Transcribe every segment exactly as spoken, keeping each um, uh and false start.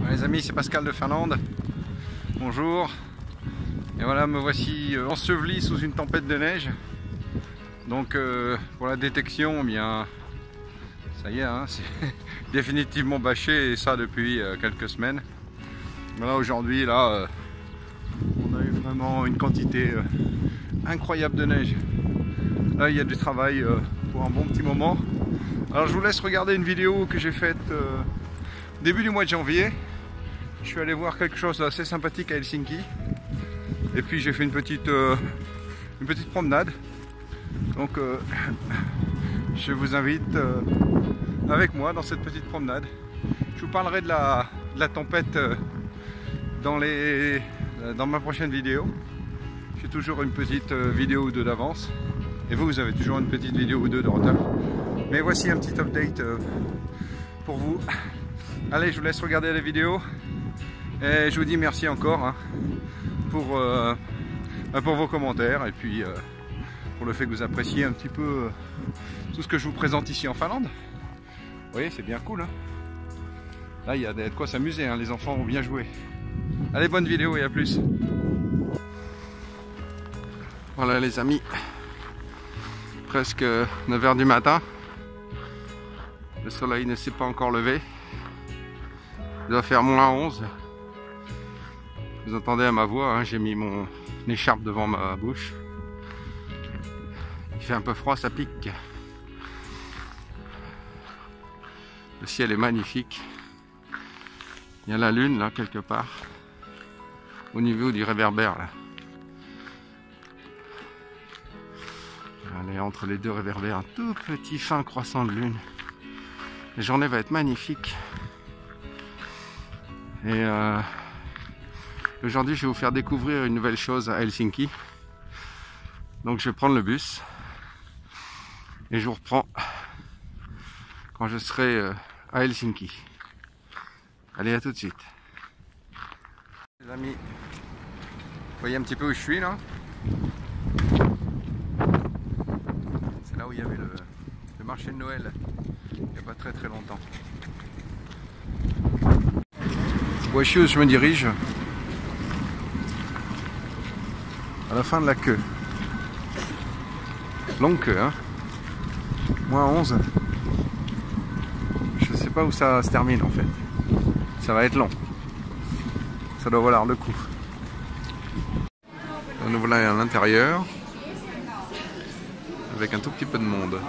Les amis, c'est Pascal de Finlande. Bonjour. Et voilà, me voici enseveli sous une tempête de neige. Donc euh, pour la détection, eh bien, ça y est, hein, c'est définitivement bâché, et ça depuis euh, quelques semaines. Voilà, aujourd'hui, là, euh, on a eu vraiment une quantité euh, incroyable de neige. Là, il y a du travail euh, pour un bon petit moment. Alors, je vous laisse regarder une vidéo que j'ai faite euh, début du mois de janvier. Je suis allé voir quelque chose d'assez sympathique à Helsinki. Et puis, j'ai fait une petite, euh, une petite promenade. Donc, euh, je vous invite euh, avec moi dans cette petite promenade. Je vous parlerai de la, de la tempête euh, dans, les, dans ma prochaine vidéo. J'ai toujours une petite euh, vidéo ou deux d'avance. Et vous, vous avez toujours une petite vidéo ou deux de retard. Mais voici un petit update euh, pour vous. Allez, je vous laisse regarder la vidéo. Et je vous dis merci encore hein, pour, euh, pour vos commentaires. Et puis... Euh, pour le fait que vous appréciez un petit peu tout ce que je vous présente ici en Finlande. Vous voyez, c'est bien cool. Hein, là, il y a de quoi s'amuser. Hein, les enfants ont bien joué. Allez, bonne vidéo et à plus. Voilà les amis. Presque neuf heures du matin. Le soleil ne s'est pas encore levé. Il doit faire moins onze. Vous entendez à ma voix, hein, j'ai mis mon écharpe devant ma bouche. Il fait un peu froid, ça pique. Le ciel est magnifique. Il y a la lune là quelque part. Au niveau du réverbère là. Elle est entre les deux réverbères. Un tout petit fin croissant de lune. La journée va être magnifique. Et euh, aujourd'hui je vais vous faire découvrir une nouvelle chose à Helsinki. Donc je vais prendre le bus. Et je vous reprends quand je serai à Helsinki. Allez, à tout de suite. Les amis, vous voyez un petit peu où je suis là? C'est là où il y avait le, le marché de Noël, il n'y a pas très très longtemps. Voici où je me dirige. À la fin de la queue. Longue queue, hein? moins onze. Je sais pas où ça se termine en fait. Ça va être long. Ça doit valoir le coup. Nous voilà à l'intérieur. Avec un tout petit peu de monde.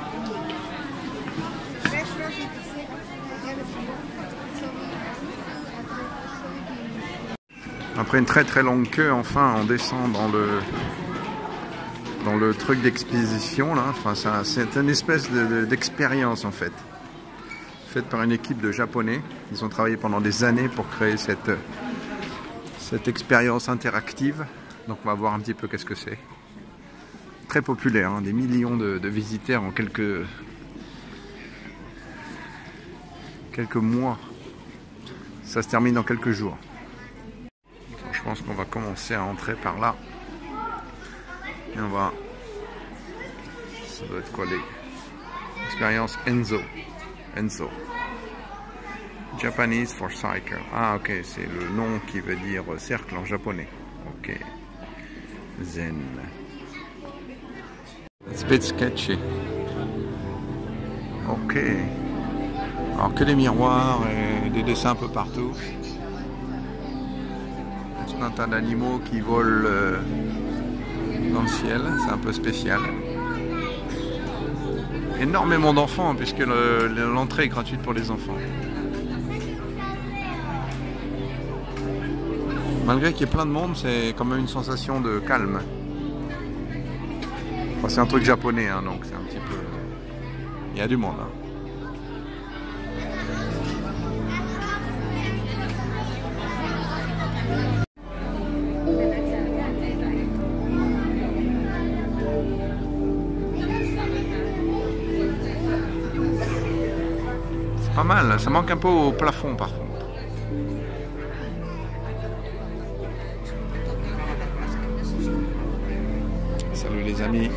Après une très très longue queue, enfin on descend dans le... dans le truc d'exposition là, enfin, c'est une espèce d'expérience de, de, en fait, faite par une équipe de Japonais. Ils ont travaillé pendant des années pour créer cette, cette expérience interactive. Donc on va voir un petit peu qu'est-ce que c'est. Très populaire, hein, des millions de, de visiteurs en quelques, quelques mois. Ça se termine dans quelques jours. Donc, je pense qu'on va commencer à entrer par là. Et on va... Ça doit être quoi les... Expérience Enzo. Enzo. Japanese for cycle. Ah ok, c'est le nom qui veut dire cercle en japonais. Ok. Zen. It's a bit sketchy. Ok. Alors que des miroirs et des dessins un peu partout. Tout un tas d'animaux qui volent... Euh, dans le ciel, c'est un peu spécial. Énormément d'enfants puisque l'entrée est gratuite pour les enfants. Malgré qu'il y ait plein de monde, c'est quand même une sensation de calme. Enfin, c'est un truc japonais, hein, donc c'est un petit peu... Il y a du monde. Hein. Pas mal, ça manque un peu au plafond par contre. Salut les amis.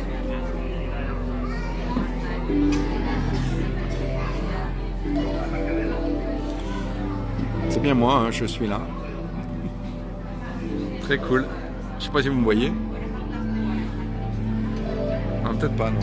bien moi, hein, je suis là. Très cool. Je sais pas si vous me voyez. Ah, peut-être pas, non.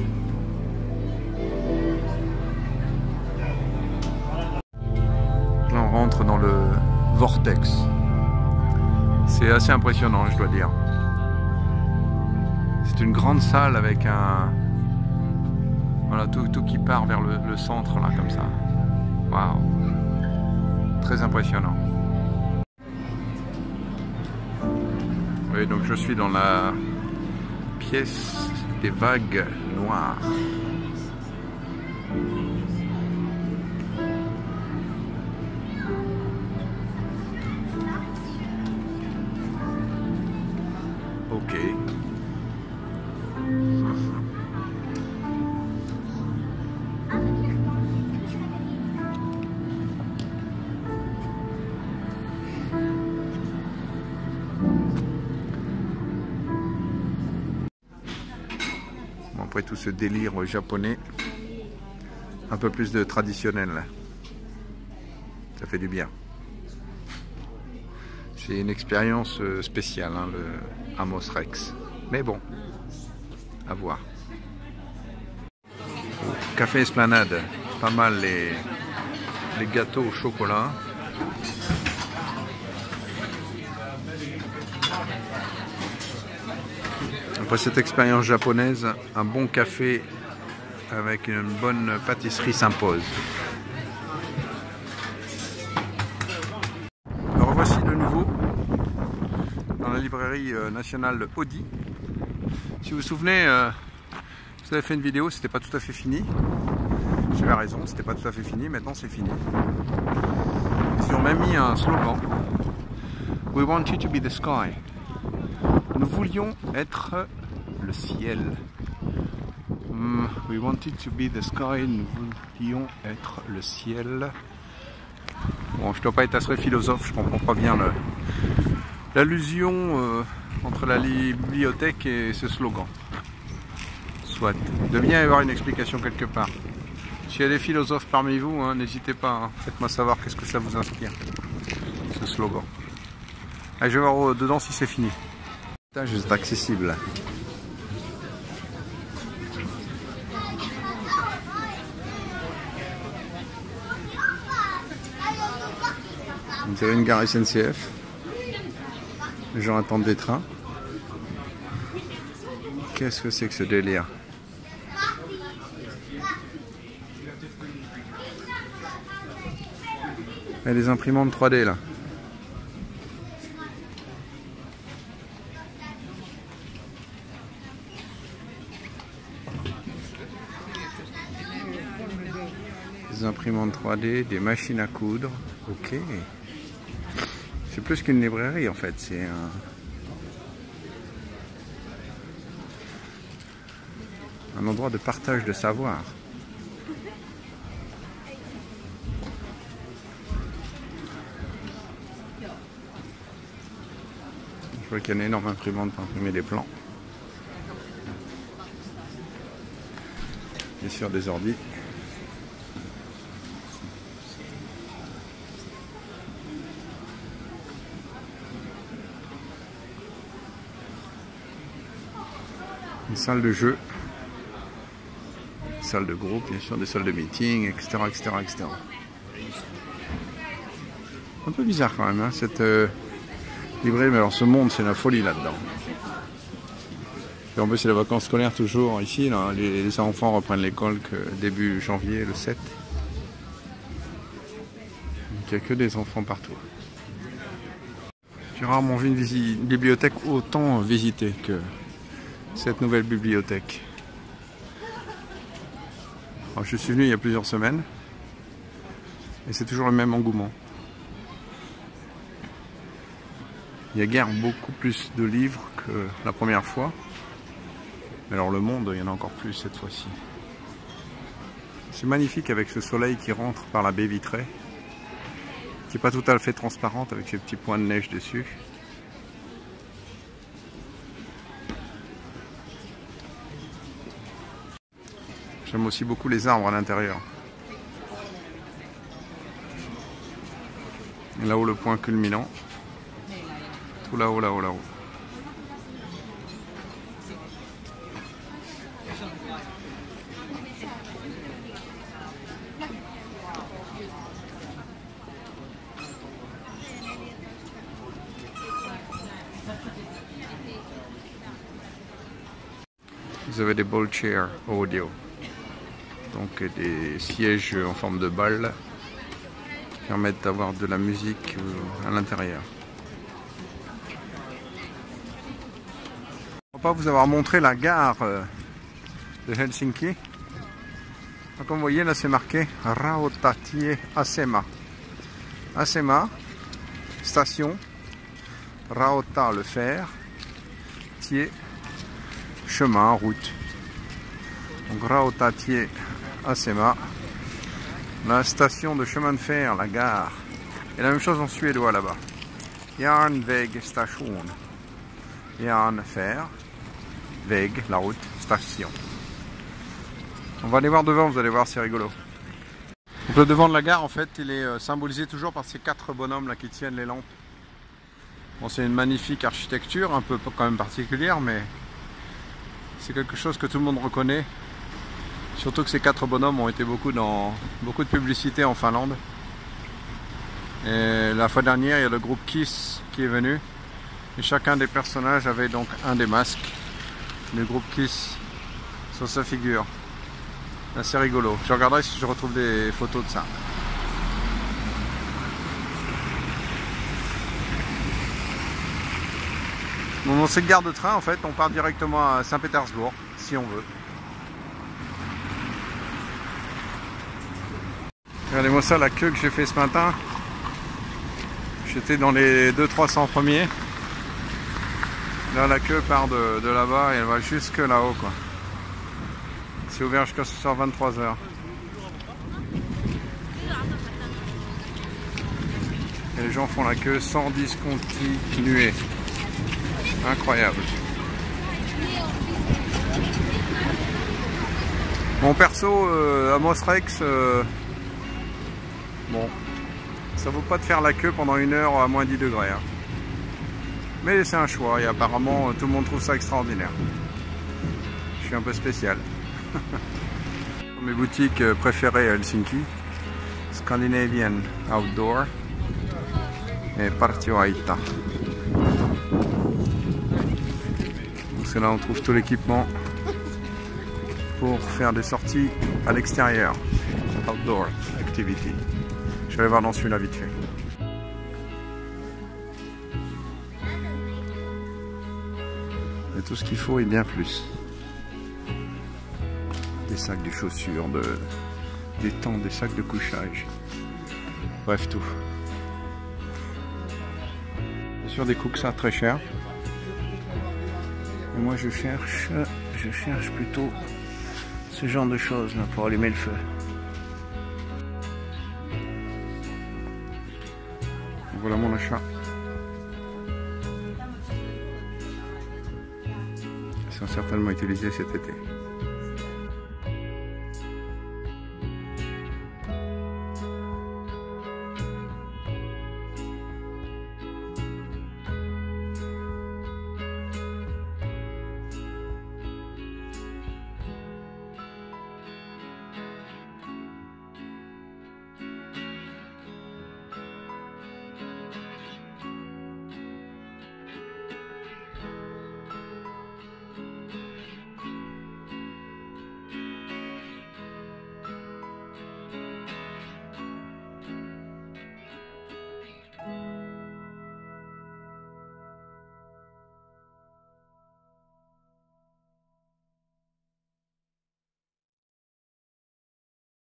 Là, on rentre dans le vortex. C'est assez impressionnant, je dois dire. C'est une grande salle avec un... Voilà, tout, tout qui part vers le, le centre, là, comme ça. Waouh. Très impressionnant. Oui, donc je suis dans la pièce des vagues noires. Ok. Bon, après tout ce délire japonais, un peu plus de traditionnel. Ça fait du bien. C'est une expérience spéciale, hein, le Amos Rex. Mais bon, à voir. Café Esplanade, pas mal les, les gâteaux au chocolat. Après cette expérience japonaise, un bon café avec une bonne pâtisserie s'impose. Alors voici de nouveau dans la librairie nationale Audi. Si vous vous souvenez, euh, vous avez fait une vidéo, c'était pas tout à fait fini. J'avais raison, c'était pas tout à fait fini, maintenant c'est fini. Ils ont même mis un slogan. We want you to be the sky. Nous voulions être le ciel. Mm, we wanted to be the sky. Nous voulions être le ciel. Bon, je ne dois pas être assez philosophe, je comprends pas bien l'allusion euh, entre la bibliothèque et ce slogan. Soit. Il doit bien y avoir une explication quelque part. S'il y a des philosophes parmi vous, hein, n'hésitez pas, hein, faites-moi savoir qu'est-ce que ça vous inspire, ce slogan. Allez, je vais voir dedans si c'est fini. C'est accessible. Vous avez une gare S N C F. Les gens attendent des trains. Qu'est-ce que c'est que ce délire? Il y a des imprimantes trois D là. Des imprimantes trois D, des machines à coudre. Ok. C'est plus qu'une librairie en fait, c'est un... un endroit de partage de savoir. Je vois qu'il y a une énorme imprimante pour imprimer des plans. Bien sûr des ordis. Une salle de jeu, une salle de groupe, bien sûr, des salles de meeting, et cetera, et cetera, et cetera. Un peu bizarre quand même, hein, cette euh, librairie, mais alors ce monde, c'est la folie là-dedans. Et en plus, c'est les vacances scolaires toujours ici, là. Les, les enfants reprennent l'école que début janvier, le sept. Donc, il n'y a que des enfants partout. J'ai rarement vu une, une bibliothèque autant visitée que cette nouvelle bibliothèque. Alors, je suis venu il y a plusieurs semaines et c'est toujours le même engouement. Il y a guère beaucoup plus de livres que la première fois. Mais alors le monde, il y en a encore plus cette fois-ci. C'est magnifique avec ce soleil qui rentre par la baie vitrée, qui n'est pas tout à fait transparente avec ces petits points de neige dessus. J'aime aussi beaucoup les arbres à l'intérieur. Et là-haut le point culminant. Tout là-haut, là-haut, là-haut. Vous avez des ball chairs audio, donc des sièges en forme de balle qui permettent d'avoir de la musique à l'intérieur. Je ne vais pas vous avoir montré la gare de Helsinki. Donc, comme vous voyez, là c'est marqué Rautatie Asema. Asema, station, Rauta le fer, Tie, chemin, route. Donc Rautatie Asema, la station de chemin de fer, la gare. Et la même chose en suédois là-bas. Järnväg station. Järn, fer. Väg, la route, station. On va aller voir devant, vous allez voir, c'est rigolo. Donc le devant de la gare, en fait, il est symbolisé toujours par ces quatre bonhommes là qui tiennent les lampes. Bon, c'est une magnifique architecture, un peu quand même particulière, mais c'est quelque chose que tout le monde reconnaît. Surtout que ces quatre bonhommes ont été beaucoup dans beaucoup de publicité en Finlande. Et la fois dernière, il y a le groupe Kiss qui est venu. Et chacun des personnages avait donc un des masques du groupe Kiss sur sa figure. C'est rigolo. Je regarderai si je retrouve des photos de ça. Bon, dans cette gare de train, en fait, on part directement à Saint-Pétersbourg, si on veut. Regardez-moi ça, la queue que j'ai fait ce matin. J'étais dans les deux trois cents premiers. Là, la queue part de, de là-bas et elle va jusque là-haut, quoi. C'est ouvert jusqu'à ce soir vingt-trois heures. Et les gens font la queue sans discontinuer. Incroyable. Mon perso, euh, à Mosrex, euh, bon, ça vaut pas de faire la queue pendant une heure à moins dix degrés. Hein. Mais c'est un choix et apparemment tout le monde trouve ça extraordinaire. Je suis un peu spécial. Mes boutiques préférées à Helsinki, Scandinavian Outdoor et Partioaita. C'est là où on trouve tout l'équipement pour faire des sorties à l'extérieur. Outdoor activity. Je vais aller voir dans celui-là vite fait. Et tout ce qu'il faut et bien plus. Des sacs de chaussures, de, des tentes, des sacs de couchage. Bref, tout. Bien sûr, des Kuxa très chers. Et moi, je cherche, je cherche plutôt ce genre de choses là pour allumer le feu. Voilà mon achat. Ils sont certainement utilisés cet été.